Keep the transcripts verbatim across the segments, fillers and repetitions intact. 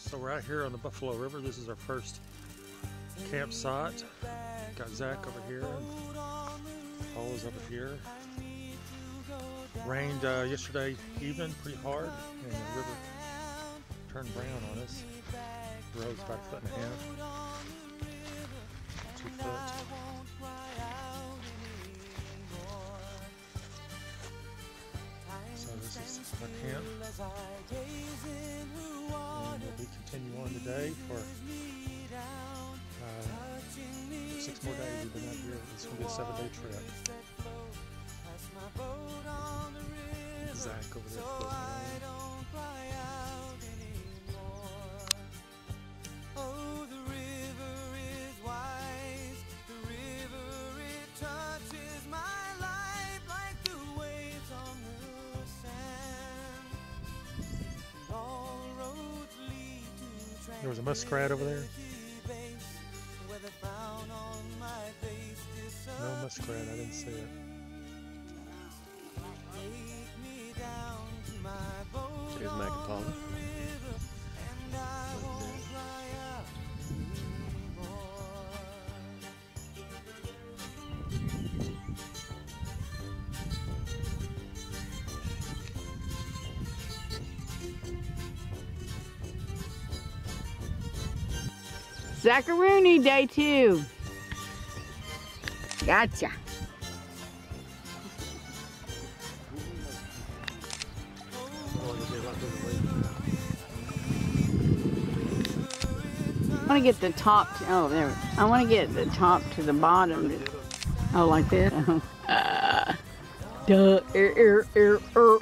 So we're out here on the Buffalo River. This is our first campsite. Got Zach over here and Paula's over here. Rained uh, yesterday evening pretty hard and the river turned brown on us. The road's about a foot and a half. Two foot. So this is our camp. And we'll be continuing on today for uh, six more days. We've been out here. It's going to be a seven day trip. Zach over there floating around. There was a muskrat over there. No muskrat, I didn't see it. Here's Mac and Paula. Zacharoonie day two. Gotcha. I want to get the top. To, oh, there. I want to get the top to the bottom. Oh, like this. Uh, duh. Er, er, er, er.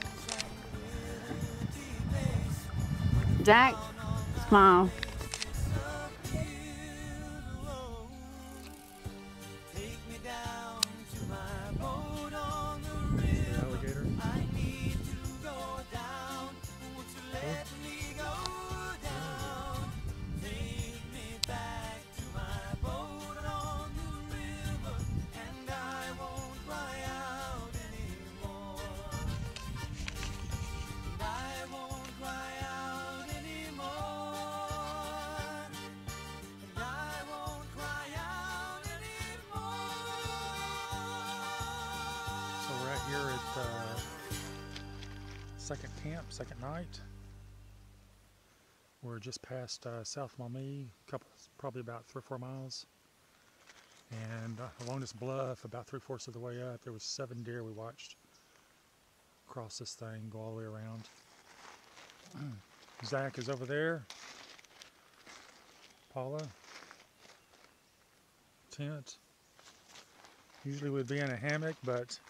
Zach, smile. Here at uh, second camp, second night. We're just past uh, South Maumee, couple, probably about three or four miles. And uh, along this bluff, about three-fourths of the way up, there was seven deer we watched cross this thing, go all the way around. Zach is over there. Paula, tent. Usually we'd be in a hammock, but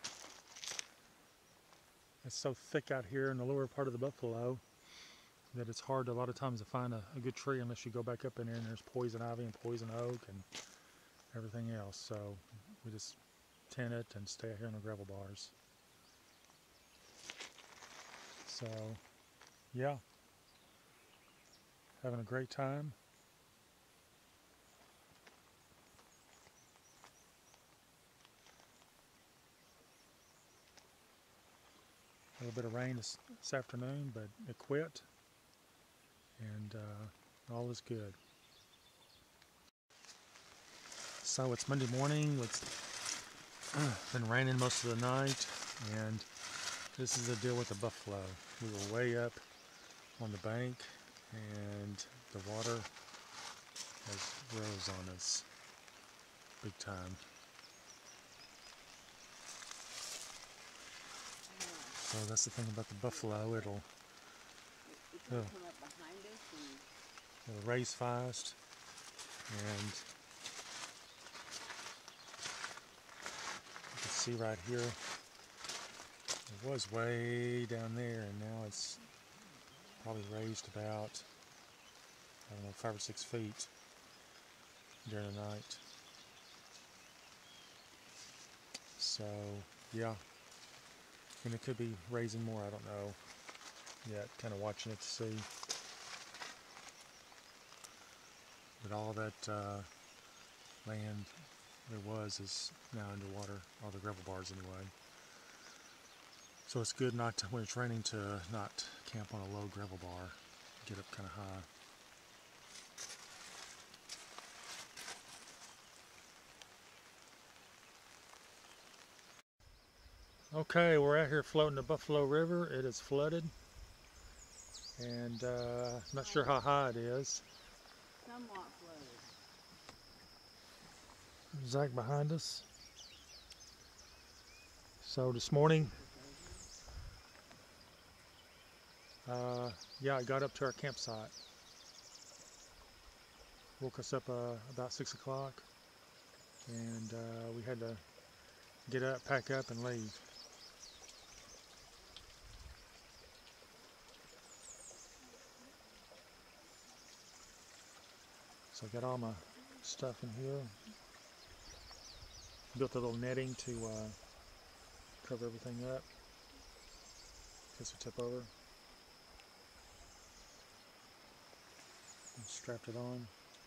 it's so thick out here in the lower part of the buffalo that it's hard a lot of times to find a, a good tree unless you go back up in there and there's poison ivy and poison oak and everything else. So we just tent it and stay out here in the gravel bars. So yeah, having a great time. A little bit of rain this, this afternoon, but it quit, and uh, all is good. So it's Monday morning. It's uh, been raining most of the night, and this is the deal with the buffalo. We were way up on the bank, and the water has rose on us big time. So that's the thing about the buffalo, it'll, it'll, it'll raise fast, and you can see right here, it was way down there, and now it's probably raised about, I don't know, five or six feet during the night. So, yeah. And it could be raising more, I don't know yet, kind of watching it to see. But all that uh, land there was is now underwater, all the gravel bars anyway. So it's good not to, when it's raining, to not camp on a low gravel bar, get up kind of high. Okay, we're out here floating the Buffalo River. It is flooded, and uh, I'm not sure how high it is. Somewhat flooded. Zac behind us. So this morning, uh, yeah, I got up to our campsite. Woke us up uh, about six o'clock, and uh, we had to get up, pack up, and leave. So I got all my stuff in here. Built a little netting to uh, cover everything up in case we tip over. And strapped it on.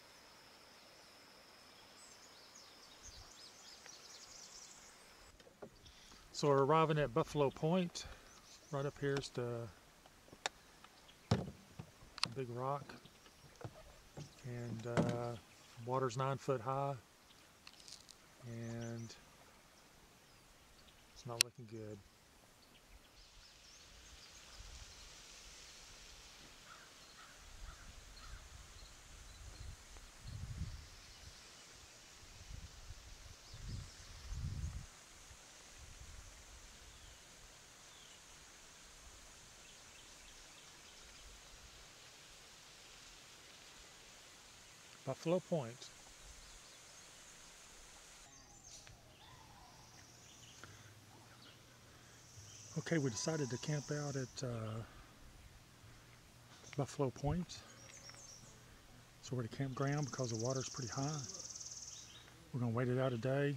So we're arriving at Buffalo Point. Right up here is the big rock, and uh, water's nine foot high, and it's not looking good. Buffalo Point. Okay, we decided to camp out at uh, Buffalo Point. So we're at a campground because the water's pretty high. We're gonna wait it out a day.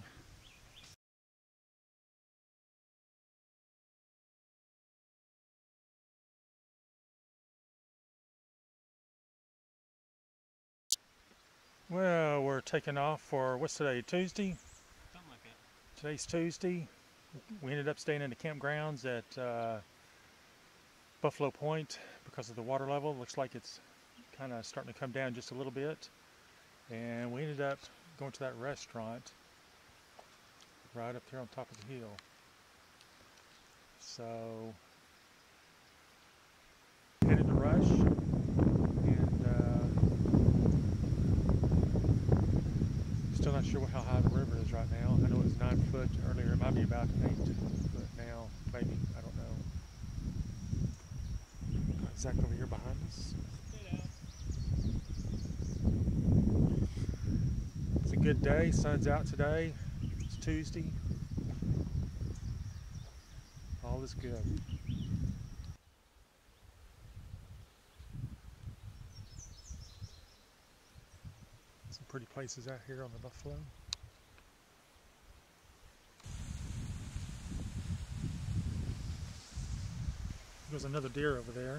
Well, we're taking off for, what's today, Tuesday? Something like that. Today's Tuesday. We ended up staying in the campgrounds at uh, Buffalo Point because of the water level. Looks like it's kind of starting to come down just a little bit. And we ended up going to that restaurant right up here on top of the hill. So, headed to Rush, and uh, still not sure how high the river is right now. I know it was nine foot earlier. It might be about eight foot now, maybe. I don't know. Got Zac over here behind us. It's a good day. Sun's out today. It's Tuesday. All is good. Some pretty places out here on the Buffalo. There's another deer over there.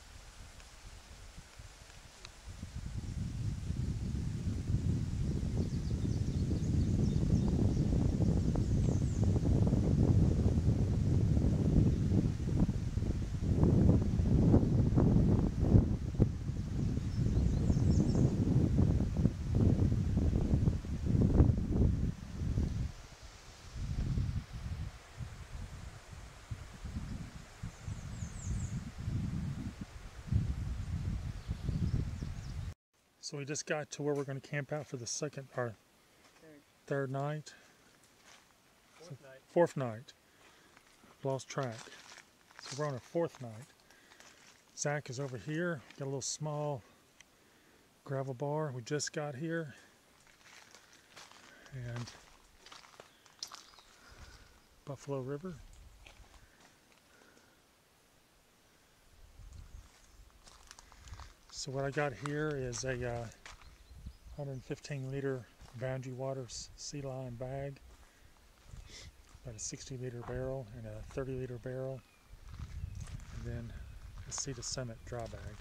So we just got to where we're going to camp out for the second or Third. third night. Fourth So night. fourth night. Lost track. So we're on our fourth night. Zac is over here. Got a little small gravel bar. We just got here. And Buffalo River. So what I got here is a uh, one hundred fifteen liter Boundary Waters Sea Lion bag, about a sixty liter barrel and a thirty liter barrel, and then a Sea to Summit dry bag.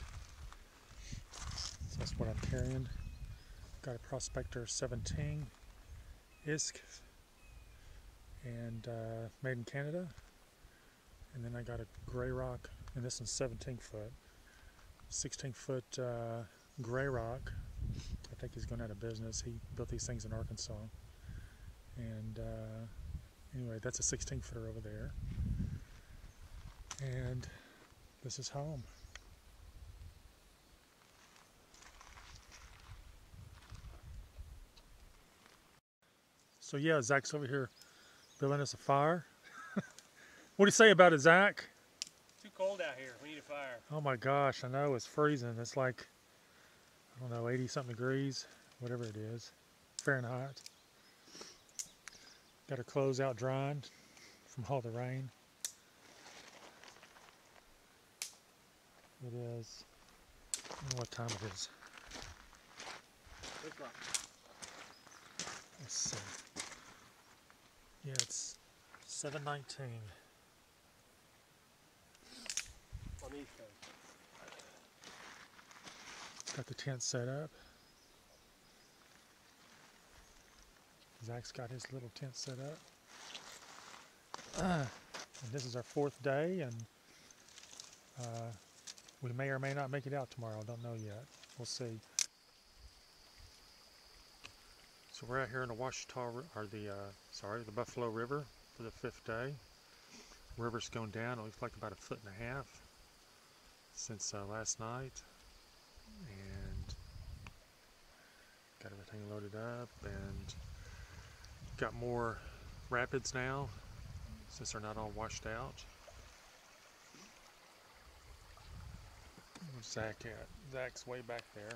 So that's what I'm carrying. Got a Prospector seventeen I S K and uh, made in Canada, and then I got a Gray Rock, and this one's seventeen foot. sixteen foot uh, Gray Rock. I think he's going out of business. He built these things in Arkansas. And uh, Anyway, that's a sixteen footer over there. And this is home. So yeah, Zach's over here building us a fire. What do you say about it, Zac? Too cold out here. We need a fire. Oh my gosh, I know, it's freezing. It's like, I don't know, eighty something degrees, whatever it is, Fahrenheit. Got our clothes out drying from all the rain. It is, I don't know what time it is. Let's see. Yeah, it's seven nineteen. On the East Coast. Got the tent set up. Zach's got his little tent set up. Uh, and this is our fourth day, and uh, we may or may not make it out tomorrow. I don't know yet. We'll see. So we're out here in the Washita, or the, uh, sorry, the Buffalo River for the fifth day. River's going down. It looks like about a foot and a half since uh, last night. And got everything loaded up, and got more rapids now since they're not all washed out. Where's Zac at? Zach's way back there.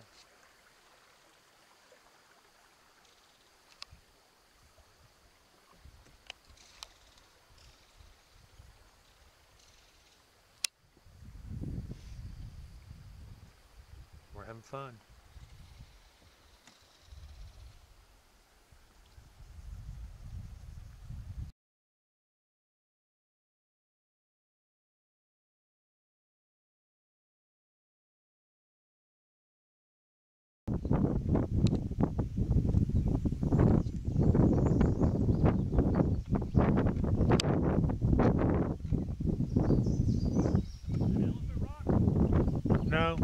We're having fun. No.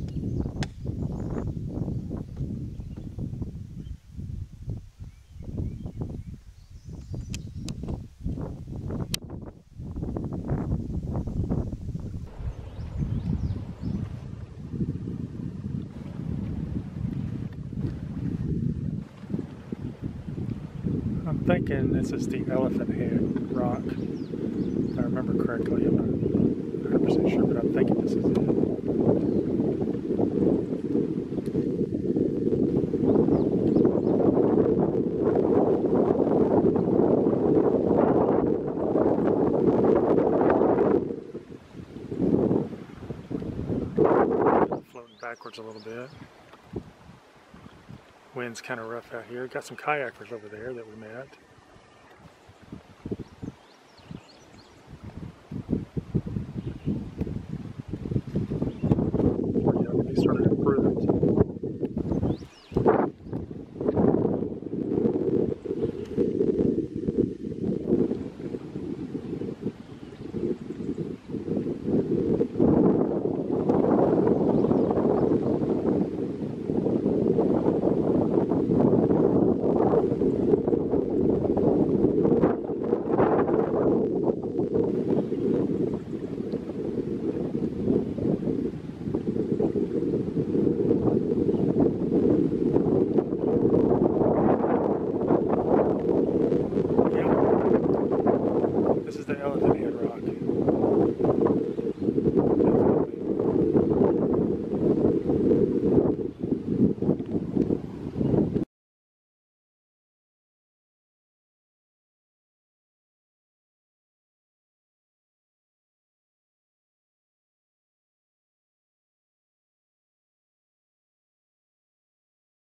I'm thinking this is the Elephant Head rock. If I remember correctly, I'm not one hundred percent sure, but I'm thinking this is it. Floating backwards a little bit. Wind's kind of rough out here. Got some kayakers over there that we met.